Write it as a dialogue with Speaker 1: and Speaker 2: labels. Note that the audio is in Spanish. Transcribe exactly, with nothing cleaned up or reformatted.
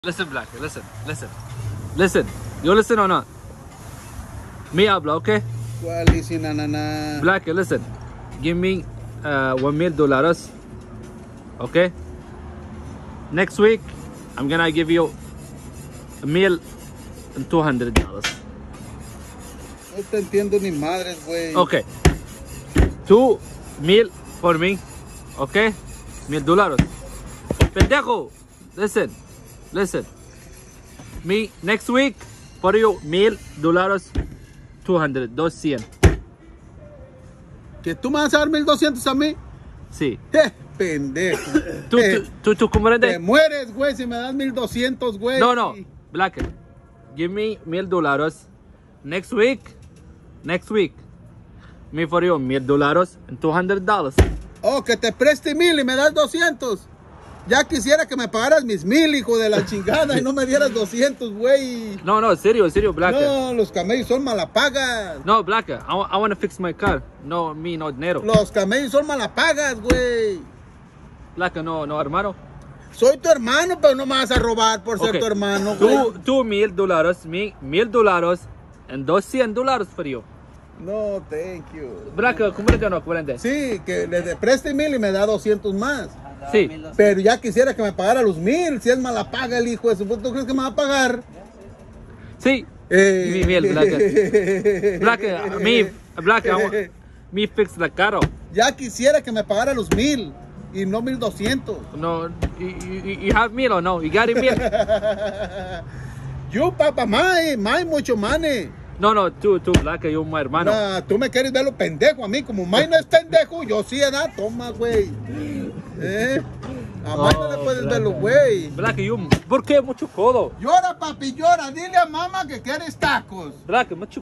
Speaker 1: Listen, Black, listen, listen, listen. You listen or not? Me habla, okay?
Speaker 2: ¿Cuál dice nanana?
Speaker 1: Black, listen. Give me uh, one mil dollars, okay? Next week, I'm gonna give you a meal and two hundred dollars.
Speaker 2: No te entiendo ni madres, güey.
Speaker 1: Okay. Two mil for me, okay? Mil dólares. Pendejo, listen. Listen, me next week for you mil dólares, two hundred, dos cien.
Speaker 2: ¿Que tú me vas a dar mil doscientos a mí?
Speaker 1: Sí.
Speaker 2: Eh, pendejo.
Speaker 1: ¿Tú,
Speaker 2: Eh,
Speaker 1: tú, tú, tú
Speaker 2: te
Speaker 1: comprendes?
Speaker 2: mueres, güey, si me das mil doscientos, güey.
Speaker 1: No, no, Black, give me mil dólares. Next week, next week, me for you mil dólares and two hundred dollars.
Speaker 2: Oh, que te preste mil y me das doscientos. Ya quisiera que me pagaras mis mil, hijo de la chingada, y no me dieras doscientos, güey.
Speaker 1: No, no, serio, serio, Black.
Speaker 2: No, los camellos son malapagas.
Speaker 1: No, Black, I, I want to fix my car. No, me, no dinero.
Speaker 2: Los camellos son malapagas, güey.
Speaker 1: Black, no, no, hermano.
Speaker 2: Soy tu hermano, pero no me vas a robar por ser
Speaker 1: Okay.
Speaker 2: tu hermano, güey.
Speaker 1: Two, two mil dólares, me mil dólares and dos cien dólares for you.
Speaker 2: No, thank you.
Speaker 1: Black, ¿comprende o no comprende?
Speaker 2: Sí, que le preste mil y me da doscientos más.
Speaker 1: Sí.
Speaker 2: Pero ya quisiera que me pagara los mil. Si es mala paga el hijo de su puta, ¿tú crees que me va a pagar?
Speaker 1: Sí.
Speaker 2: Eh.
Speaker 1: Mi miel, Black. Black, me, Black, I want, me fix the carro.
Speaker 2: Ya quisiera que me pagara los mil y no mil doscientos.
Speaker 1: No, you, you, you have meal or no? You got a meal?
Speaker 2: Yo, papá, my, my mucho money.
Speaker 1: No, no, tú, tú, Black, yo, mi hermano.
Speaker 2: Nah, tú me quieres ver lo pendejo a mí. Como May no es pendejo, yo sí, edad. Toma, güey. ¿Eh? A May no le
Speaker 1: Oh,
Speaker 2: puedes
Speaker 1: Black.
Speaker 2: verlo, güey.
Speaker 1: Black, you, ¿por qué mucho codo?
Speaker 2: Llora, papi, llora. Dile a mamá que quieres tacos.
Speaker 1: Black, mucho